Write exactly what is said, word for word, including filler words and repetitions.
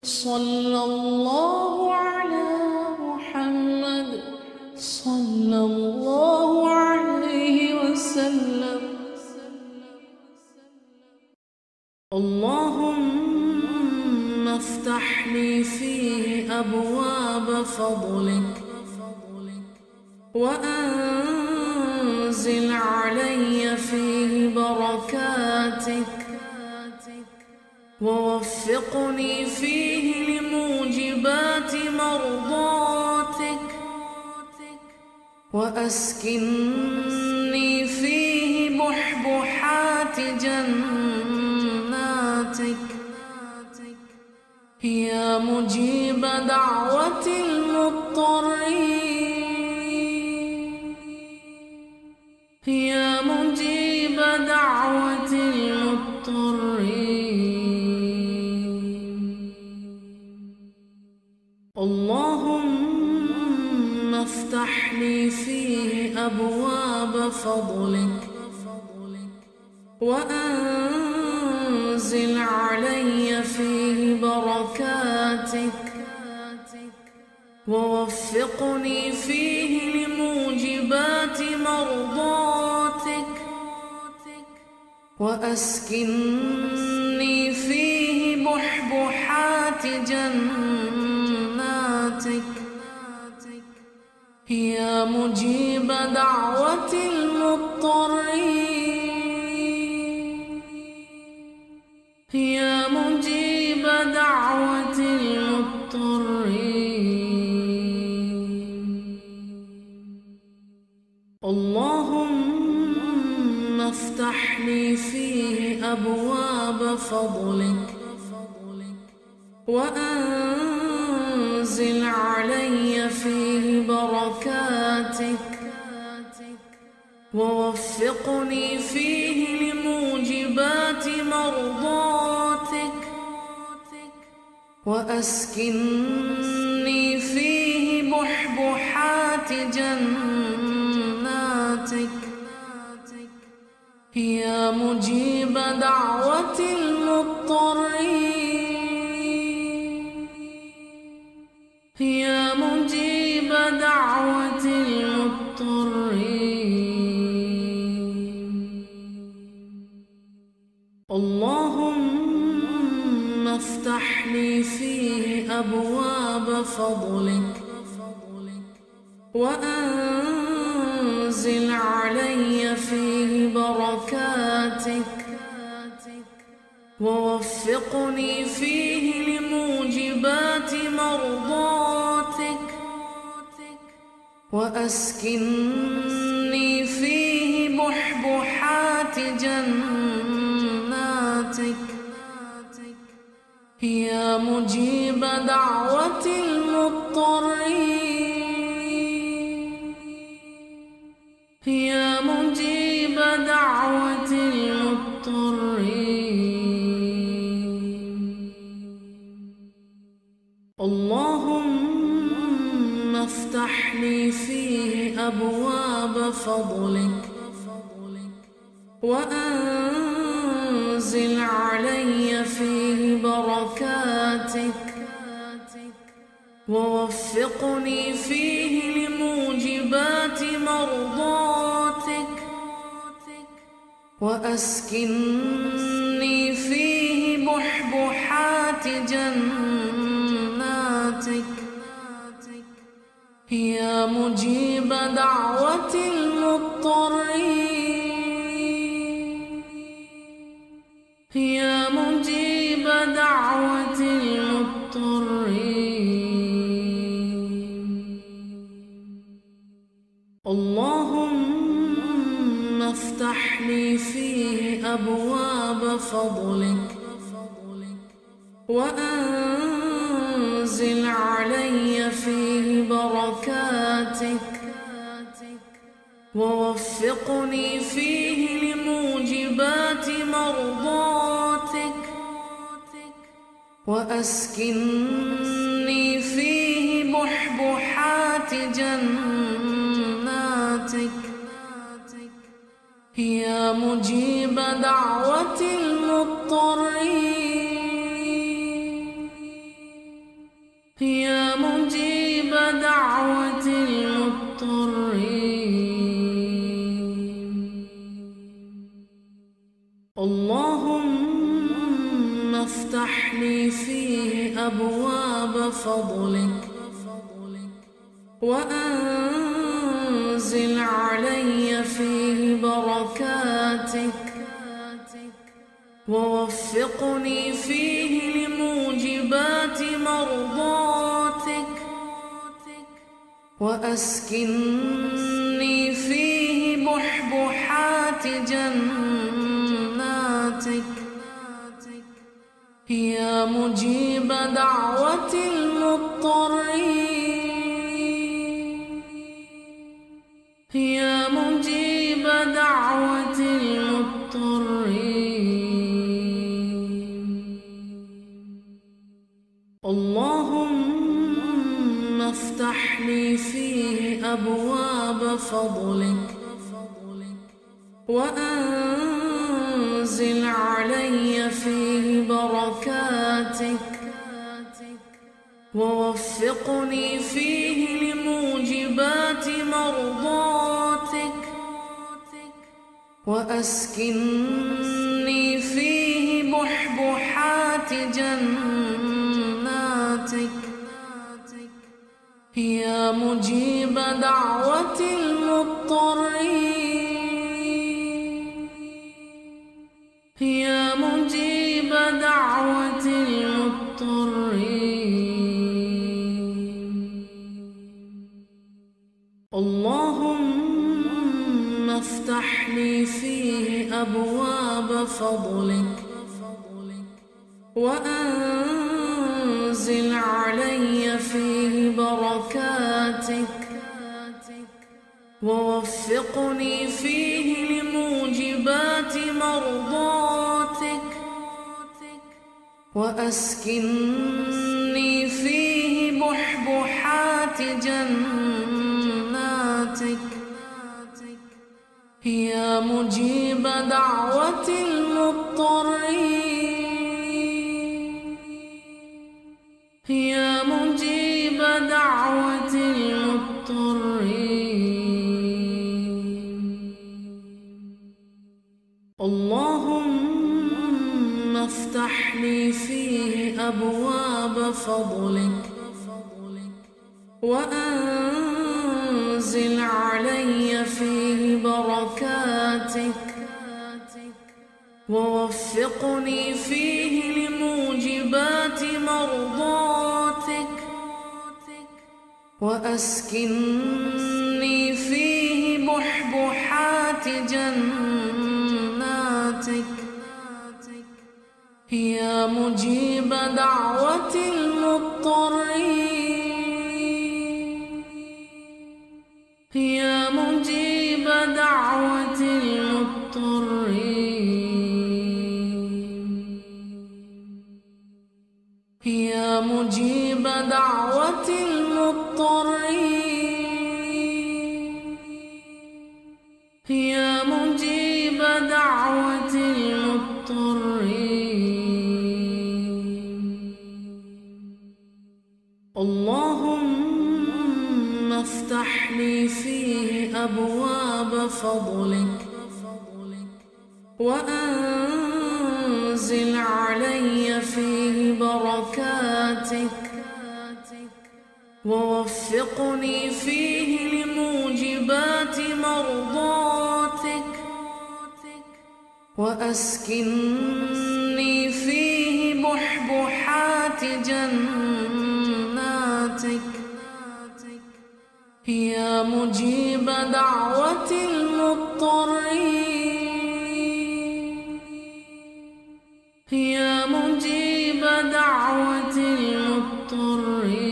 صلى الله على محمد صلى الله عليه وسلم. اللهم افتح لي فيه أبواب فضلك وأنزل علي فيه بركاتك ووفقني فيه لموجبات مرضاتك وأسكنني فيه بحبحات جناتك يا مجيب دعوة المضطرين يا مجيب دعوة المضطرين. اللهم افتح لي فيه أبواب فضلك وأنزل علي فيه بركاتك ووفقني فيه لموجبات مرضاتك وأسكنني فيه بحبحات جناتك يا مجيب دعوة المضطرين يا مجيب دعوة المضطرين. اللهم افتح لي فيه أبواب فضلك وأنزل علي فيه بركاتك ووفقني فيه لموجبات مرضاتك وأسكنني فيه بحبحات جناتك يا مجيب دعوة المضطرين يا مجيب دعوة المضطرين. اللهم افتح لي فيه أبواب فضلك وأنزل علي فيه بركاتك ووفقني فيه لموجبات مرضاتك وأسكنني فيه بحبحات جناتك يا مجيب دعوة المضطرين يا مجيب دعوة المضطرين. اللهم افتح لي فيه أبواب فضلك وأنزل علي فيه بركاتك ووفقني فيه لموجبات مرضاتك وأسكنني فيه بحبحات جناتك يا مجيب دعوة المضطرين يا مجيب دعوة المضطرين. اللهم افتح لي فيه أبواب فضلك وأنزل علي فيه بركاتك ووفقني فيه لموجبات مرضاتك وأسكنني فيه بحبحات جناتك يا مجيب دعوة المضطرين يا مجيب دعوة المضطرين اللهم افتح لي فيه أبواب فضلك وأنزل علي فيه بركاتك ووفقني فيه لموجبات مرضاتك وأسكنني فيه بحبحات جناتك يا مجيب دعوة المضطرين يا مجيب دعوة المضطرين اللهم افتح لي فيه أبواب فضلك وأنزل علي فيه بركاتك ووفقني فيه لموجبات مرضاتك وأسكنني فيه بحبحات جناتك يا مجيب دعوة المضطرين يا مجيب دعوة المضطرين اللهم افتح لي فيه أبواب فضلك وأنزل علي فيه بركاتك ووفقني فيه لموجبات مرضاتك وأسكنني فيه بحبحات جناتك يا مجيب دعوة المضطرين يا مجيب دعوة المضطرين اللهم افتح لي فيه أبواب فضلك وأنزل علي فيه بركاتك ووفقني فيه لموجبات مرضاتك وأسكنني فيه بحبحات جناتك يا مجيب دعوة المضطرين يا مجيب دعوة المضطرين يا مجيب دعوة المضطرين يا مجيب دعوة المضطرين اللهم افتح لي فيه أبواب فضلك وأنزل علي فيه بركاتك ووفقني فيه لموجبات مرضاتك وأسكنني فيه بحبحات جناتك يا مجيب دعوة المضطرين يا مجيب دعوة المضطرين